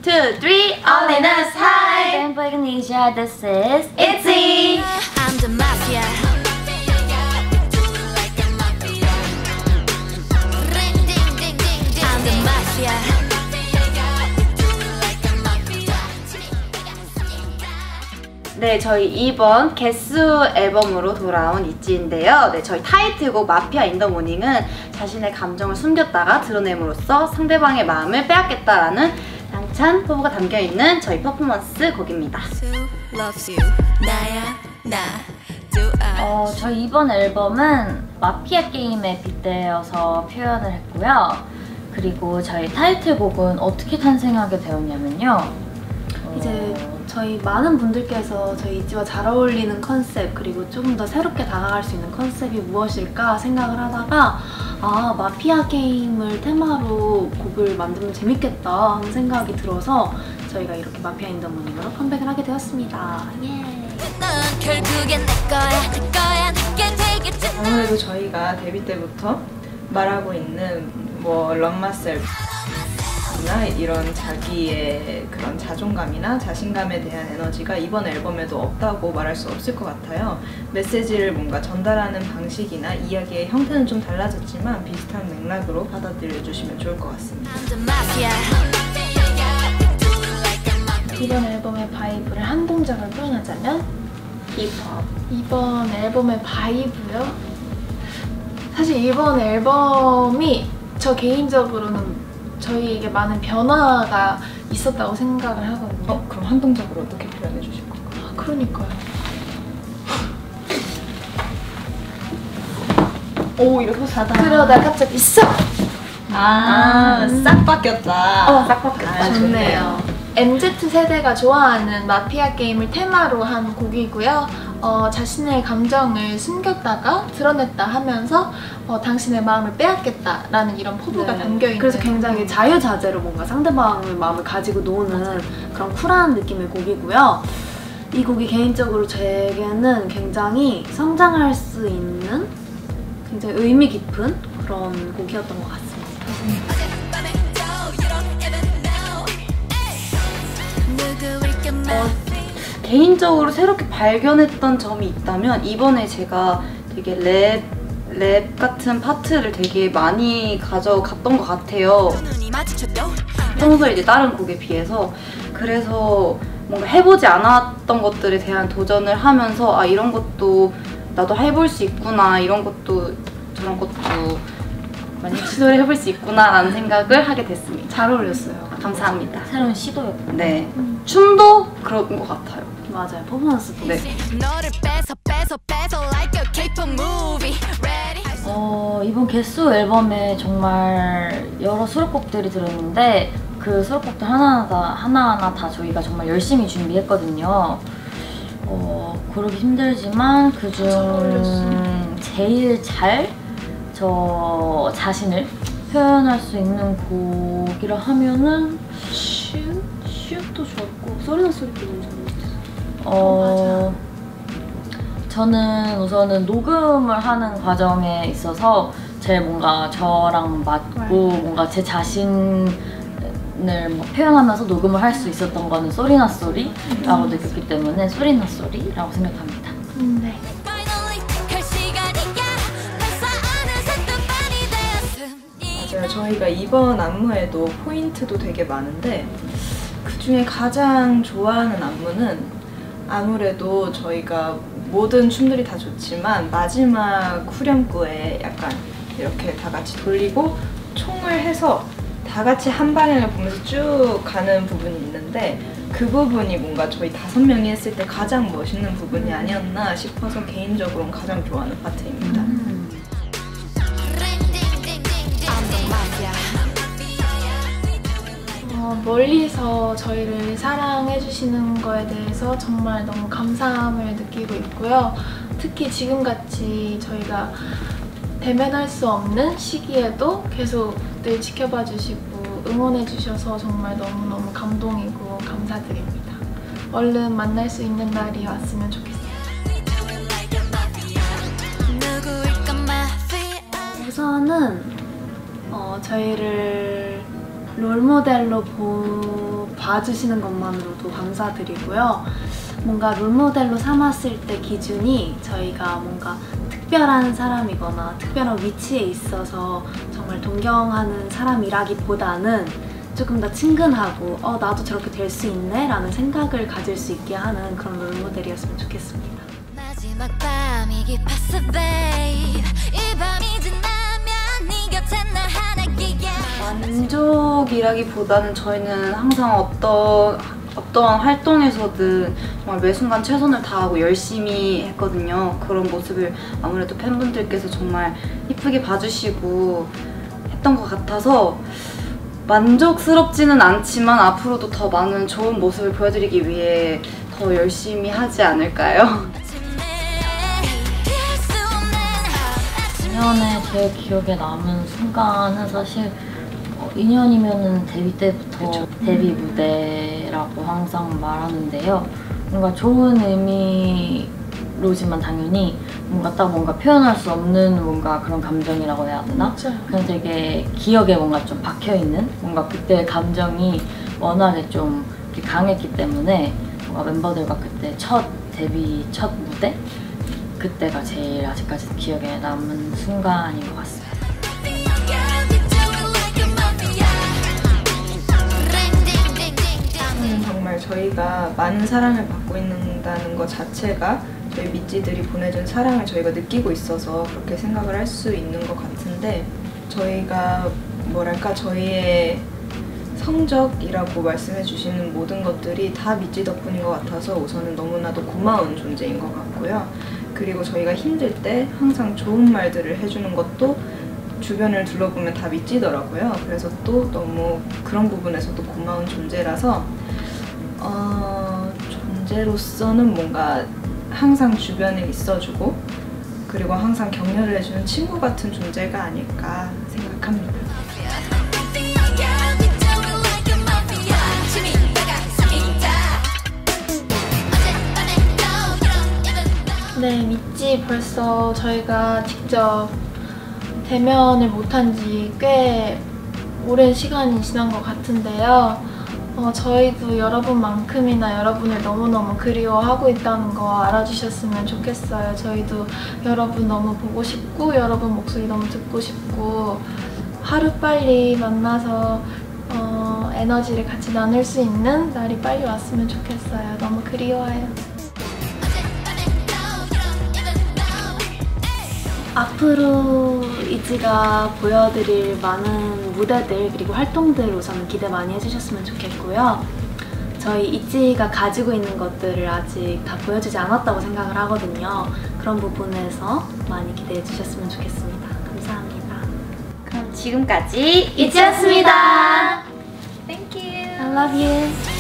2, 3, all in us. Hi, I'm Indonesia. This is ITZY. I'm the mafia. I'm the mafia. 네, 저희 이번 개수 앨범으로 돌아온 ITZY인데요. 네, 저희 타이틀곡 마피아 인 더 모닝은 자신의 감정을 숨겼다가 드러냄으로써 상대방의 마음을 빼앗겠다라는 당찬 포부가 담겨있는 저희 퍼포먼스 곡입니다. 저희 이번 앨범은 마피아 게임에 빗대어서 표현을 했고요. 그리고 저희 타이틀곡은 어떻게 탄생하게 되었냐면요. 이제 저희 많은 분들께서 저희 ITZY와 잘 어울리는 컨셉 그리고 조금 더 새롭게 다가갈 수 있는 컨셉이 무엇일까 생각을 하다가 마피아 게임을 테마로 곡을 만들면 재밌겠다 하는 생각이 들어서 저희가 이렇게 마피아 인 더 모닝으로 컴백을 하게 되었습니다. 예. 아무래도 저희가 데뷔 때부터 말하고 있는 뭐 런마셀 나 이런 자기의 그런 자존감이나 자신감에 대한 에너지가 이번 앨범에도 없다고 말할 수 없을 것 같아요. 메시지를 뭔가 전달하는 방식이나 이야기의 형태는 좀 달라졌지만 비슷한 맥락으로 받아들여 주시면 좋을 것 같습니다. 이번 앨범의 바이브를 한 동작을 표현하자면 힙합. 이번 앨범의 바이브요? 사실 이번 앨범이 저 개인적으로는 저희에게 많은 변화가 있었다고 생각을 하거든요. 그럼 한 동작으로 어떻게 표현해 주실 건가요? 그러니까요. 오, 이렇게 사다. 그러다 갑자기 싹! 싹 바뀌었다. 싹 바뀌었다. 좋네요. MZ세대가 좋아하는 마피아 게임을 테마로 한 곡이고요. 자신의 감정을 숨겼다가 드러냈다 하면서 당신의 마음을 빼앗겠다라는 이런 포부가 담겨있는, 그래서 굉장히 자유자재로 뭔가 상대방의 마음을 가지고 노는 그런 쿨한 느낌의 곡이고요. 이 곡이 개인적으로 제게는 굉장히 성장할 수 있는 굉장히 의미 깊은 그런 곡이었던 것 같습니다. 개인적으로 새롭게 발견했던 점이 있다면 이번에 제가 되게 랩 같은 파트를 되게 많이 가져갔던 것 같아요. 평소에 이제 다른 곡에 비해서. 그래서 뭔가 해보지 않았던 것들에 대한 도전을 하면서 이런 것도 나도 해볼 수 있구나, 이런 것도 저런 것도 많이 시도를 해볼 수 있구나 라는 생각을 하게 됐습니다. 잘 어울렸어요. 감사합니다. 새로운 시도였고. 네. 춤도 그런 것 같아요. 맞아요. 퍼포먼스도. 네. 이번 개수 앨범에 정말 여러 수록곡들이 들어있는데 그 수록곡들 하나하나 다 저희가 정말 열심히 준비했거든요. 고르기 힘들지만 그중 제일 잘 저 자신을 표현할 수 있는 곡이라 하면은 슛도 좋았고 소리나 소리도 너무 잘했어요. 저는 우선은 녹음을 하는 과정에 있어서 제일 뭔가 저랑 맞고 뭔가 제 자신을 표현하면서 녹음을 할 수 있었던 거는 소리나 소리라고 느꼈기 때문에 소리나 소리라고 생각합니다. 네. 맞아요. 저희가 이번 안무에도 포인트도 되게 많은데 그 중에 가장 좋아하는 안무는 아무래도 저희가 모든 춤들이 다 좋지만 마지막 후렴구에 약간 이렇게 다 같이 돌리고 총을 해서 다 같이 한 방향을 보면서 쭉 가는 부분이 있는데 그 부분이 뭔가 저희 5명이 했을 때 가장 멋있는 부분이 아니었나 싶어서 개인적으로는 가장 좋아하는 파트입니다. 멀리서 저희를 사랑해주시는 거에 대해서 정말 너무 감사함을 느끼고 있고요. 특히 지금같이 저희가 대면할 수 없는 시기에도 계속 늘 지켜봐 주시고 응원해 주셔서 정말 너무너무 감동이고 감사드립니다. 얼른 만날 수 있는 날이 왔으면 좋겠어요. 우선은 저희를 롤모델로 봐주시는 것만으로도 감사드리고요. 뭔가 롤모델로 삼았을 때 기준이 저희가 뭔가 특별한 사람이거나 특별한 위치에 있어서 정말 동경하는 사람이라기보다는 조금 더 친근하고 나도 저렇게 될 수 있네 라는 생각을 가질 수 있게 하는 그런 롤모델이었으면 좋겠습니다. 마지막 밤이 깊었어 babe 이 밤이 지나면 네 곁에 나 하나기야 만족이라기보다는 저희는 항상 어떠한 활동에서든 정말 매 순간 최선을 다하고 열심히 했거든요. 그런 모습을 아무래도 팬분들께서 정말 이쁘게 봐주시고 했던 것 같아서 만족스럽지는 않지만 앞으로도 더 많은 좋은 모습을 보여드리기 위해 더 열심히 하지 않을까요? 작년에 제일 기억에 남은 순간은 사실 2년이면은 데뷔 때부터 그쵸. 데뷔 무대라고 항상 말하는데요. 뭔가 좋은 의미로지만 당연히 뭔가 표현할 수 없는 뭔가 그런 감정이라고 해야 되나? 맞아요. 그냥 되게 기억에 뭔가 좀 박혀있는 뭔가 그때 감정이 워낙에 좀 이렇게 강했기 때문에 뭔가 멤버들과 그때 데뷔 첫 무대? 그때가 제일 아직까지 기억에 남은 순간인 것 같습니다. 정말 저희가 많은 사랑을 받고 있다는 것 자체가 저희 미찌들이 보내준 사랑을 저희가 느끼고 있어서 그렇게 생각을 할 수 있는 것 같은데 저희가 뭐랄까 저희의 성적이라고 말씀해 주시는 모든 것들이 다 미찌 덕분인 것 같아서 우선은 너무나도 고마운 존재인 것 같고요. 그리고 저희가 힘들 때 항상 좋은 말들을 해주는 것도 주변을 둘러보면 다 미찌더라고요. 그래서 또 너무 그런 부분에서도 고마운 존재라서 존재로서는 뭔가 항상 주변에 있어주고 그리고 항상 격려를 해주는 친구 같은 존재가 아닐까 생각합니다. 네, 미찌 벌써 저희가 직접 대면을 못한 지 꽤 오랜 시간이 지난 것 같은데요. 저희도 여러분만큼이나 여러분을 너무너무 그리워하고 있다는 거 알아주셨으면 좋겠어요. 저희도 여러분 너무 보고 싶고 여러분 목소리 너무 듣고 싶고 하루빨리 만나서 에너지를 같이 나눌 수 있는 날이 빨리 왔으면 좋겠어요. 너무 그리워요. 앞으로 이지가 보여드릴 많은 무대들 그리고 활동들 우선 기대 많이 해주셨으면 좋겠고요. 저희 이지가 가지고 있는 것들을 아직 다 보여주지 않았다고 생각을 하거든요. 그런 부분에서 많이 기대해 주셨으면 좋겠습니다. 감사합니다. 그럼 지금까지 이지였습니다. Thank you. I love you.